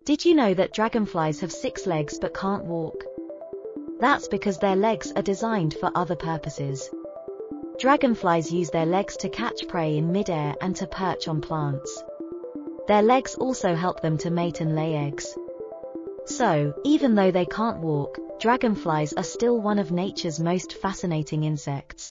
Did you know that dragonflies have 6 legs but can't walk? That's because their legs are designed for other purposes. Dragonflies use their legs to catch prey in mid-air and to perch on plants. Their legs also help them to mate and lay eggs. So, even though they can't walk, dragonflies are still one of nature's most fascinating insects.